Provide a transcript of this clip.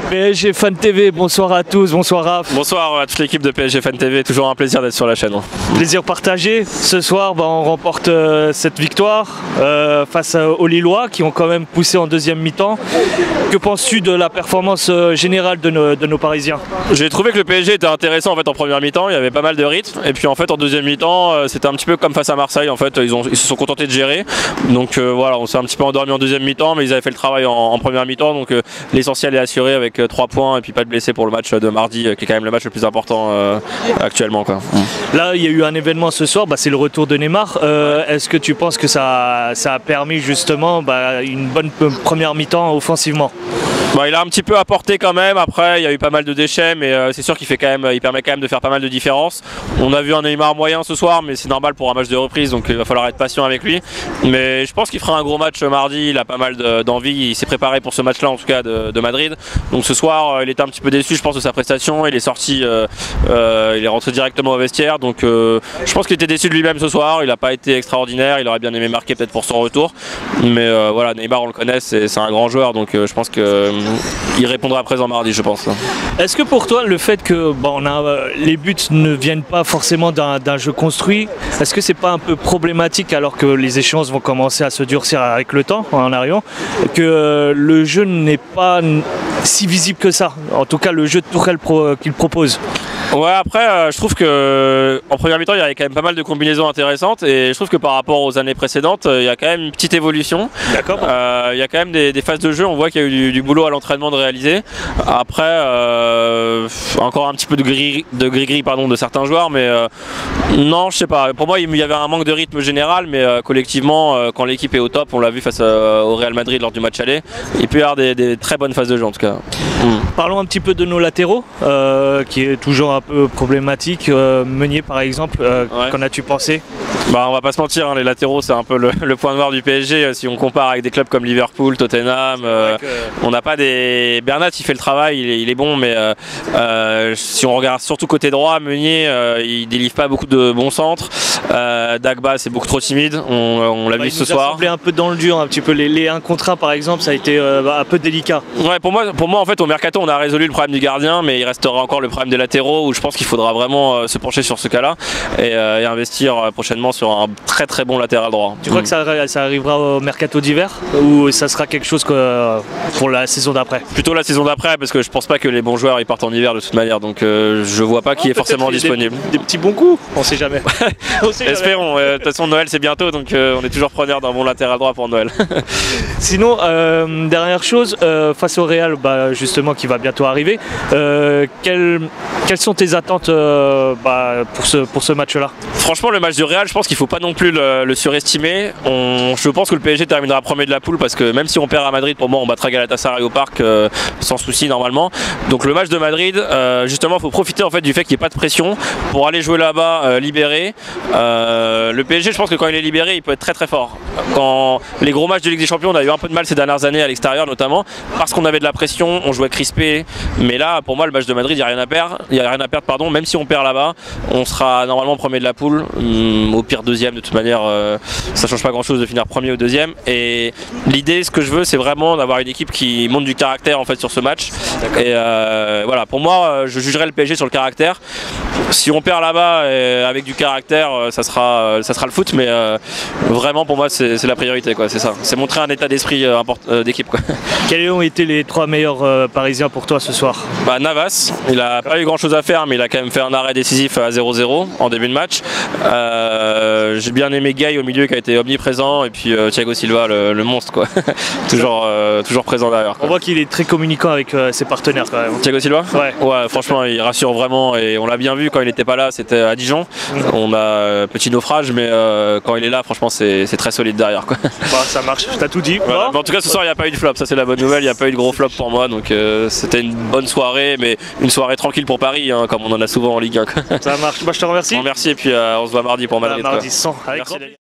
PSG Fan TV, bonsoir à tous, bonsoir Raph. Bonsoir à toute l'équipe de PSG Fan TV, toujours un plaisir d'être sur la chaîne. Plaisir partagé. Ce soir, on remporte cette victoire face aux Lillois qui ont quand même poussé en deuxième mi-temps. Que penses-tu de la performance générale de nos Parisiens? J'ai trouvé que le PSG était intéressant en fait en première mi-temps, il y avait pas mal de rythme. Et puis en fait en deuxième mi-temps, c'était un petit peu comme face à Marseille. En fait, ils se sont contentés de gérer. Donc voilà, on s'est un petit peu endormi en deuxième mi-temps, mais ils avaient fait le travail en première mi-temps. Donc l'essentiel est assuré avec 3 points et puis pas de blessés pour le match de mardi, qui est quand même le match le plus important actuellement, quoi. Là, il y a eu un événement ce soir, c'est le retour de Neymar. Est-ce que tu penses que ça a permis justement une bonne première mi-temps offensivement? Il a un petit peu apporté quand même. Après, il y a eu pas mal de déchets, mais c'est sûr qu'il permet quand même de faire pas mal de différences. On a vu un Neymar moyen ce soir, mais c'est normal pour un match de reprise, donc il va falloir être patient avec lui. Mais je pense qu'il fera un gros match mardi. Il a pas mal d'envie. Il s'est préparé pour ce match-là, en tout cas de Madrid. Donc ce soir, il était un petit peu déçu, je pense, de sa prestation. Il est sorti, il est rentré directement au vestiaire. Donc je pense qu'il était déçu de lui-même ce soir. Il n'a pas été extraordinaire. Il aurait bien aimé marquer peut-être pour son retour. Mais voilà, Neymar, on le connaît, c'est un grand joueur, donc je pense que il répondra présent mardi, je pense. Est-ce que pour toi, le fait que les buts ne viennent pas forcément d'un jeu construit, est-ce que c'est pas un peu problématique alors que les échéances vont commencer à se durcir avec le temps en arrivant, que le jeu n'est pas si visible que ça, en tout cas le jeu de Tuchel qu'il propose? Ouais, après je trouve que en première mi-temps il y avait quand même pas mal de combinaisons intéressantes et je trouve que par rapport aux années précédentes il y a quand même une petite évolution. D'accord. Il y a quand même des phases de jeu, on voit qu'il y a eu du boulot à l'entraînement de réaliser. Après encore un petit peu de gris de certains joueurs, mais non, je sais pas, pour moi il y avait un manque de rythme général, mais collectivement quand l'équipe est au top, on l'a vu face au Real Madrid lors du match aller, il peut y avoir des très bonnes phases de jeu en tout cas. Parlons un petit peu de nos latéraux, qui est toujours un peu problématique. Meunier par exemple, Ouais. qu'en as-tu pensé? On va pas se mentir, les latéraux c'est un peu le point noir du PSG. Si on compare avec des clubs comme Liverpool, Tottenham, on n'a pas des... Bernat il fait le travail, il est bon, mais si on regarde surtout côté droit, Meunier il délivre pas beaucoup de bons centres. Dagba c'est beaucoup trop timide, on l'a vu ce soir. Il nous a semblé un peu dans le dur, un petit peu les 1 contre 1 par exemple, ça a été un peu délicat. Ouais, pour moi en fait au mercato on a résolu le problème du gardien, mais il restera encore le problème des latéraux où je pense qu'il faudra vraiment se pencher sur ce cas-là et investir prochainement sur un très très bon latéral droit. Tu crois que ça arrivera au mercato d'hiver ou ça sera quelque chose pour la saison d'après? Plutôt la saison d'après, parce que je pense pas que les bons joueurs ils partent en hiver de toute manière, donc je vois pas qui est forcément disponible. Des petits bons coups, on sait jamais. Espérons, de toute façon Noël c'est bientôt, donc on est toujours preneur d'un bon latéral droit pour Noël. Sinon, dernière chose, face au Real justement qui va bientôt arriver, quelles sont tes attentes pour ce match-là? Franchement le match du Real, je pense qu'il faut pas non plus le surestimer. Je pense que le PSG terminera premier de la poule, parce que même si on perd à Madrid, pour moi on battra Galatasaray au parc sans souci normalement. Donc le match de Madrid, justement il faut profiter en fait du fait qu'il n'y ait pas de pression pour aller jouer là-bas libéré. Le PSG, je pense que quand il est libéré il peut être très très fort. Quand les gros matchs de Ligue des Champions, on a eu un peu de mal ces dernières années à l'extérieur notamment parce qu'on avait de la pression, on jouait crispé, mais là pour moi le match de Madrid il n'y a rien à perdre, même si on perd là-bas on sera normalement premier de la poule, au pire deuxième de toute manière, ça change pas grand chose de finir premier ou deuxième. Et l'idée, ce que je veux, c'est vraiment d'avoir une équipe qui montre du caractère en fait sur ce match. Et voilà, pour moi je jugerai le PSG sur le caractère. Si on perd là-bas avec du caractère, ça sera le foot, mais vraiment pour moi c'est la priorité, quoi. C'est ça, c'est montrer un état d'esprit d'équipe, quoi. Quels ont été les 3 meilleurs Parisiens pour toi ce soir? Navas, il a pas eu grand chose à faire, mais il a quand même fait un arrêt décisif à 0-0 en début de match. J'ai bien aimé Gay au milieu qui a été omniprésent, et puis Thiago Silva le monstre, quoi. toujours présent derrière, quoi. On voit qu'il est très communicant avec ses partenaires quand même. Thiago Silva? Ouais, franchement il rassure vraiment, et on l'a bien vu quand il n'était pas là, c'était à Dijon. On a petit naufrage, mais quand il est là franchement c'est très solide derrière, quoi. Ça marche, t'as tout dit. Voilà. En tout cas ce soir il n'y a pas eu de flop, ça c'est la bonne nouvelle, il n'y a pas eu de gros flop pour moi, donc c'était une bonne soirée, mais une soirée tranquille pour Paris, comme on en a souvent en Ligue 1. Ça marche, je te remercie. Merci, et puis on se voit mardi pour Madrid. Mardi 100, avec merci.